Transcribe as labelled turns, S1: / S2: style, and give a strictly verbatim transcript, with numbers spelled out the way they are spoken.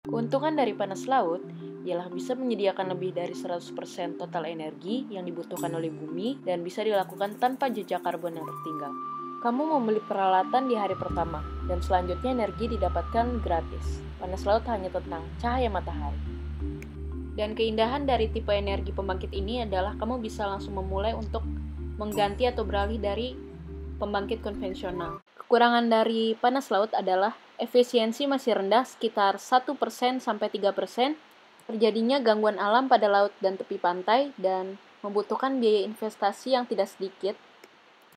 S1: Keuntungan dari panas laut ialah bisa menyediakan lebih dari seratus persen total energi yang dibutuhkan oleh bumi dan bisa dilakukan tanpa jejak karbon yang tertinggal. Kamu membeli peralatan di hari pertama, dan selanjutnya energi didapatkan gratis. Panas laut hanya tentang cahaya matahari. Dan keindahan dari tipe energi pembangkit ini adalah kamu bisa langsung memulai untuk mengganti atau beralih dari pembangkit konvensional. Kekurangan dari panas laut adalah efisiensi masih rendah sekitar satu persen sampai tiga persen, terjadinya gangguan alam pada laut dan tepi pantai, dan membutuhkan biaya investasi yang tidak sedikit